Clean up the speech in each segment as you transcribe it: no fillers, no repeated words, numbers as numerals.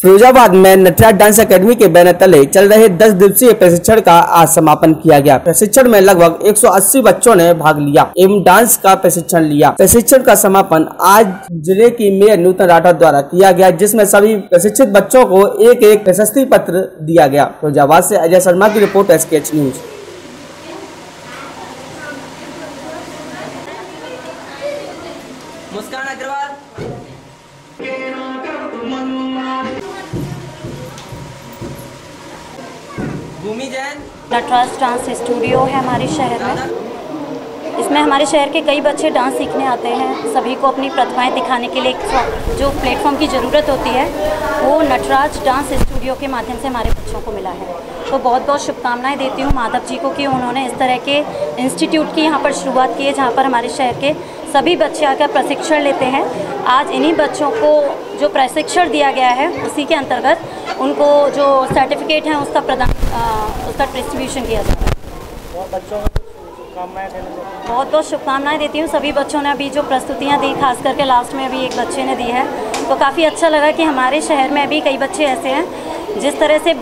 फिरोजाबाद में Natraj dance academy के banner तले चल रहे 10 दिवसीय प्रशिक्षण का आज समापन किया गया। प्रशिक्षण में लगभग 180 बच्चों ने भाग लिया एवं डांस का प्रशिक्षण लिया। प्रशिक्षण का समापन आज जिले की मेयर नूतन राठौर द्वारा किया गया, जिसमें सभी प्रशिक्षित बच्चों को एक एक प्रशस्ति पत्र दिया गया। फिरोजाबाद से अजय शर्मा की रिपोर्ट, SKH news. Muskan Agarwal, Bhumi Jain. Natraj dance studio है हमारे शहर में। इसमें हमारे शहर के कई बच्चे डांस सीखने आते हैं। सभी को अपनी प्रतिभाएं दिखाने के लिए जो प्लेटफॉर्म की ज़रूरत होती है वो नटराज डांस स्टूडियो के माध्यम से हमारे बच्चों को मिला है। तो बहुत बहुत शुभकामनाएं देती हूँ माधव जी को कि उन्होंने इस तरह के इंस्टीट्यूट की यहाँ पर शुरुआत की है, जहाँ पर हमारे शहर के सभी बच्चे आकर प्रशिक्षण लेते हैं। आज इन्हीं बच्चों को जो प्रशिक्षण दिया गया है उसी के अंतर्गत उनको जो सर्टिफिकेट है उसका डिस्ट्रीब्यूशन किया जाता है। बहुत बहुत शुभकामनाएं देती हूँ सभी बच्चों ने अभी जो प्रस्तुतियाँ दी, खास करके लास्ट में अभी एक बच्चे ने दी है, तो काफ़ी अच्छा लगा कि हमारे शहर में अभी कई बच्चे ऐसे हैं जिस तरह से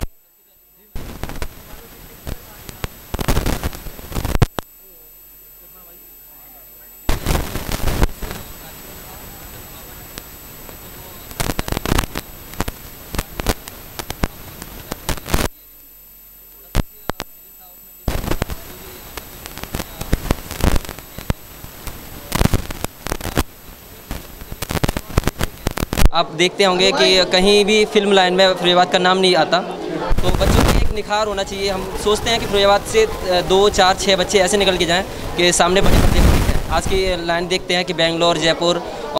आप देखते होंगे कि कहीं भी फिल्म लाइन में फिरोजाबाद का नाम नहीं आता, तो बच्चों में एक निखार होना चाहिए। हम सोचते हैं कि फिरोजाबाद से 2, 4, 6 बच्चे ऐसे निकल के जाएं कि सामने बड़े बड़े। आज की लाइन देखते हैं कि बेंगलोर, जयपुर